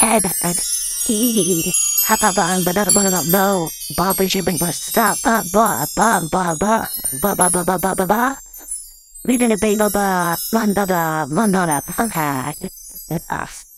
head and heed. Papa bang, but I don't know. Bobby shipping for stop. Ba ba ba ba ba ba ba ba ba ba ba ba. We didn't be no ba. Mandada, mandada, okay.